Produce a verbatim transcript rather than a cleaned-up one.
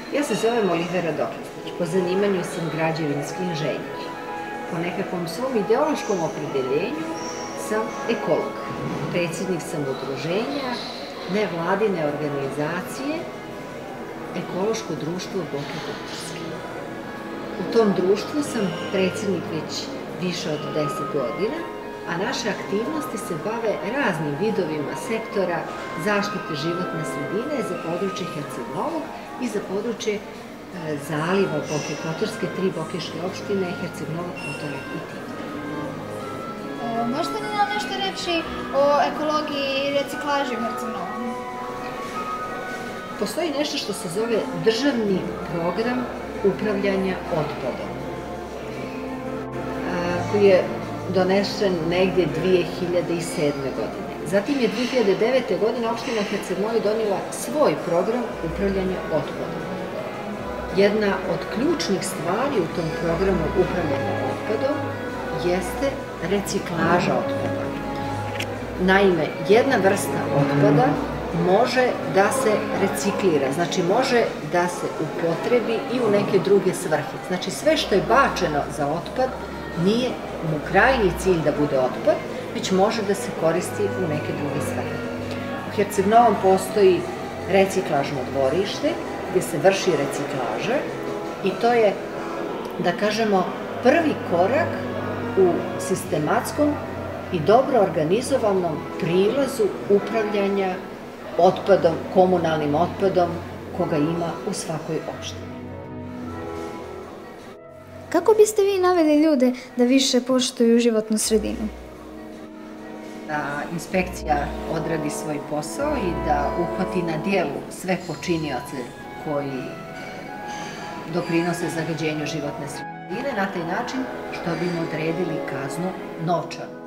Ja se zovem Olivera Doklistić, po zanimanju sam građevinski inženjer. Po nekakvom svom ideološkom opredeljenju sam ekolog. Predsjednik sam udruženja nevladine organizacije Ekološko društvo Boke Kotorske. U tom društvu sam predsjednik već više od deset godina, a naše aktivnosti se bave raznim vidovima sektora zaštite životne sredine za područje Herceg-Novog i za područje zaliva Boke Kotorske, tri bokeške opštine, Herceg-Novog, Potorak i Timorak. Možete li nam nešto reći o ekologiji i reciklaži u Herceg-Novom? Postoji nešto što se zove državni program upravljanja otpadom, koji je donesen negdje dve hiljade sedme. godine. Zatim je dve hiljade devete. godine opština Herceg-Novi donijela svoj program upravljanja otpadom. Jedna od ključnih stvari u tom programu upravljanja otpadom jeste reciklaža otpada. Naime, jedna vrsta otpada može da se reciklira, znači može da se upotrebi i u neke druge svrhe. Znači sve što je bačeno za otpad nije mu krajnji cilj da bude otpad, već može da se koristi u neke druge svrhe. U Herceg-Novom postoji reciklažno dvorište gdje se vrši reciklaža i to je, da kažemo, prvi korak u sistematskom i dobro organizovanom prilazu upravljanja otpadom, komunalnim otpadom, koga ima u svakoj opštini. Kako biste vi naveli ljude da više poštuju životnu sredinu? Da inspekcija odradi svoj posao i da uhvati na djelu sve počinioce koji doprinose zagađenju životne sredine na taj način što bi im odredili kaznu novčanu.